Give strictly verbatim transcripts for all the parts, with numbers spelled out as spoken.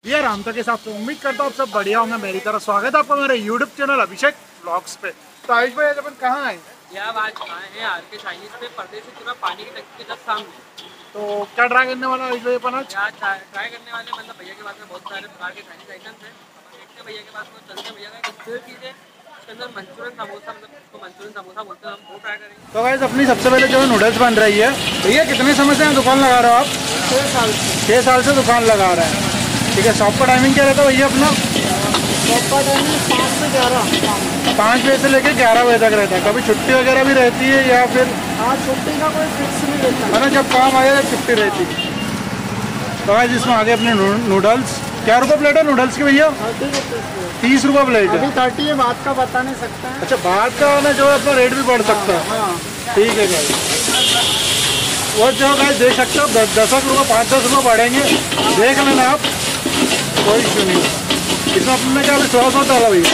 ये राम के साथ तो उम्मीद करता हूँ आप सब बढ़िया होंगे। मेरी तरफ स्वागत है आपका हमारे यूट्यूब चैनल अभिषेक ब्लॉग्स पे। तो आयुष भाई आज अपन कहाँ आए हैं? यार आज आए हैं आर के चाइनीज पे पर्दे से पूरा पानी की टंकी के जस्ट सामने। तो क्या ट्राई करने वाला आयुष भाई अपन आज? यार ट्राई करने वाले मतलब भैया के पास में बहुत सारे प्रकार के चाइनीज आइटम्स हैं। अपन देखते हैं भैया के पास में, चलते भैया का कुछ चीज़ें उसके अंदर मंचूरियन समोसा, मतलब उसको मंचूरियन समोसा बोलते हैं, हम वो ट्राई करेंगे। तो गाइस अपनी सबसे पहले जो नूडल्स बन रही है, भैया कितने समय से दुकान लगा रहे हो आप? छः साल छः साल से दुकान लगा रहे हैं, ठीक है। शॉप का टाइमिंग क्या रहता है भैया अपना? शॉप का टाइमिंग पाँच से ग्यारह पाँच बजे से लेकर ग्यारह बजे तक रहता है। कभी छुट्टी वगैरह भी रहती है या फिर? हाँ, छुट्टी का कोई फिक्स नहीं रहता है ना, जब काम आ जाए छुट्टी रहती है। तो गाइस इसमें आगे अपने नूडल्स क्या रुपये प्लेट है नूडल्स की भैया? थर्टी रुपीज़ तीस रुपये प्लेट है। अभी थर्टी है, बात का बता नहीं सकते हैं। अच्छा, बात का ना जो है अपना रेट भी बढ़ सकता है। हाँ ठीक है गाइस, वो जो गाइस देख सकते हो दस दस रुपये पाँच दस रुपये बढ़ेंगे, देख लेना आप, कोई इशू नहीं। इसमें अपने क्या सॉस होता है भैया?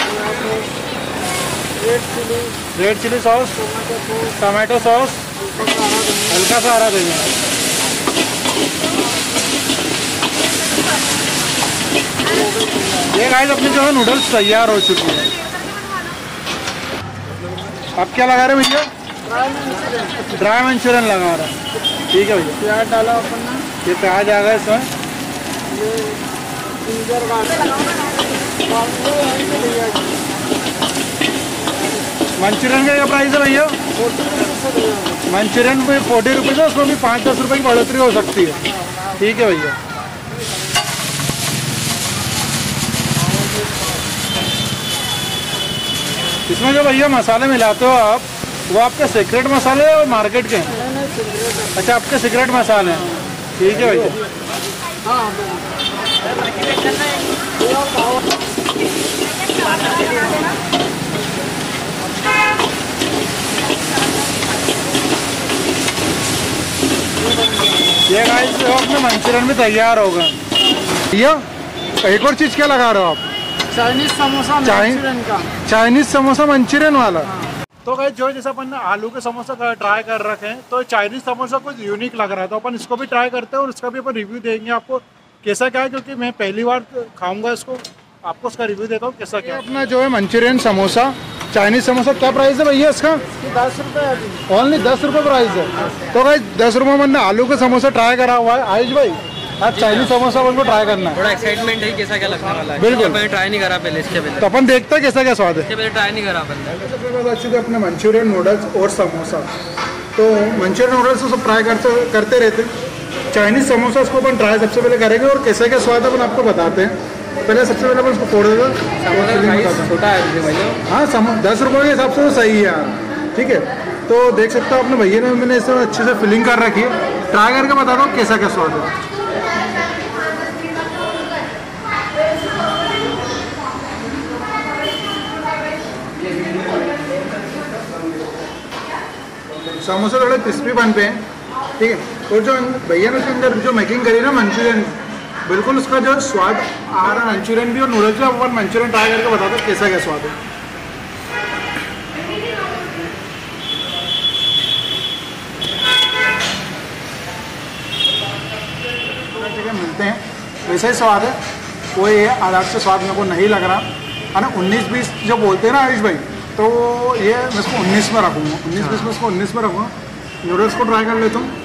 Red chilli, red chilli sauce, tomato sauce, हल्का सा हरा देना। ये गाइस अपनी जो है नूडल्स तैयार हो चुकी है। अब क्या लगा रहे भैया? ड्राई मंचूरियन लगा रहा है, ठीक है भैया। प्याज डाला अपन ने, ये प्याज आ गया इसमें, ये जिंजर मंचूरियन का क्या प्राइस है भैया? मंचूरियन भी फोर्टी रुपीज़ है, उसमें भी पाँच दस रुपये की बढ़ोतरी हो सकती है, ठीक है भैया। इसमें जो भैया मसाले मिलाते हो आप, वो आपके सीक्रेट मसाले हैं और मार्केट के हैं? अच्छा, आपके सीक्रेट मसाले हैं, ठीक है भैया। ये गाइस अपने मंचूरियन भी तैयार होगा भैया। एक और चीज़ क्या लगा रहे हो आप? चाइनीज समोसा मंचूरियन का, चाइनीज समोसा मंचूरियन वाला। तो गाइस जो जैसे अपन ने आलू के समोसा का ट्राई कर रखे हैं, तो चाइनीज समोसा कुछ यूनिक लग रहा है, तो अपन इसको भी ट्राई करते हैं और इसका भी अपन रिव्यू देंगे आपको कैसा क्या है, क्योंकि मैं पहली बार खाऊंगा इसको, आपको उसका रिव्यू देता हूँ कैसा क्या। अपना जो है मंचूरियन समोसा, चाइनीज समोसा, क्या प्राइस है भैया इसका? दस रुपये, ओनली दस रुपये प्राइस है। तो गाइस दस रुपये में मैंने आलू का समोसा ट्राई करा हुआ है। आयुष भाई आज चाइनीज समोसा को ट्राई करना है, थोड़ा एक्साइटमेंट है कैसा क्या लगने वाला है। बिल्कुल, मैंने ट्राई नहीं करा पहले, इसके पहले तो अपन देखते हैं कैसा क्या स्वाद है। इसके पहले ट्राई नहीं करा अपन। सबसे पहले अच्छे थे अपने मंचूरियन नूडल्स और समोसा। तो मंचूरियन नूडल्स तो सब ट्राई करते करते रहते हैं, चाइनीज़ समोसा उसको अपन ट्राई सबसे पहले करेंगे और कैसे क्या स्वाद है अपन आपको बताते हैं। पहले सबसे पहले अपन उसको फोड़ देगा, छोटा है भैया। हाँ, सम दस रुपये के हिसाब से तो सही है यार, ठीक है। तो देख सकते हो अपने भैया ने मैंने इसमें अच्छे से फिलिंग कर रखी है, ट्राई करके बताता हूँ कैसा क्या स्वाद है। समोसे थोड़े क्रिस्पी बनते हैं, ठीक है। और जो भैया ने उसके अंदर जो मेकिंग करी ना मंचूरियन, बिल्कुल उसका जो स्वाद आ रहा है मंचूरियन भी और नूडल्स भी। अपन मंचूरियन ट्राई करके बताते हैं कैसा क्या स्वाद है। ठीक है, मिलते हैं, वैसा ही स्वाद है, कोई अलग से स्वाद मेरे को नहीं लग रहा है ना। उन्नीस बीस जो बोलते हैं ना आयुष भाई, तो ये मैं इसको उन्नीस में रखूँगा, उन्नीस बीस में इसको उन्नीस में रखूँगा। नूडल्स को ट्राई कर लेता हूँ।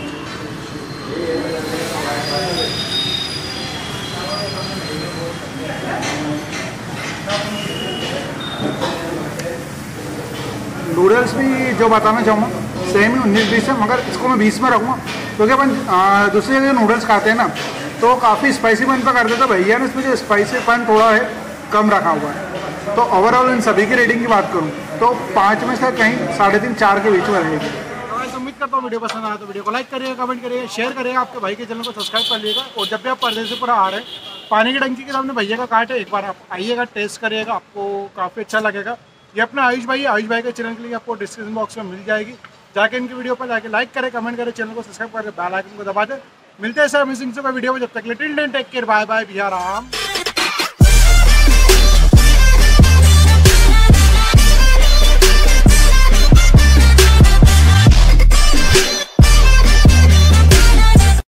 नूडल्स भी जो बताना चाहूँगा सेम ही उन्नीस बीस है, मगर इसको मैं बीस में रखूँगा क्योंकि अपन दूसरी जगह नूडल्स खाते हैं ना तो काफ़ी स्पाइसी पन पर करते थे। भैया ने इसमें जो स्पाइसी पन थोड़ा है कम रखा हुआ है। तो ओवरऑल इन सभी की रेटिंग की बात करूँ तो पाँच में से कहीं साढ़े तीन चार के बीच में रहेगी। तो उम्मीद करता हूँ वीडियो पसंद आया तो वीडियो को लाइक करिएगा, कमेंट करिएगा, शेयर करिएगा, आपके भाई के चैनल को सब्सक्राइब कर लीजिएगा। और जब भी आप पर्दे से पूरा आ रहे हैं, पानी की टंकी के सामने भैया का काट है, एक बार आप आइएगा, टेस्ट करिएगा, आपको काफ़ी अच्छा लगेगा। ये अपना आयुष भाई आयुष भाई के चैनल के लिए आपको डिस्क्रिप्शन बॉक्स में मिल जाएगी, जाके इनकी वीडियो पर जाके लाइक करें, कमेंट करें, चैनल को सब्सक्राइब करें, बेल आइकन को दबा दें। मिलते हैं सर मिसिंग से कोई वीडियो में, जब तक little take care, bye bye, बिहार राम।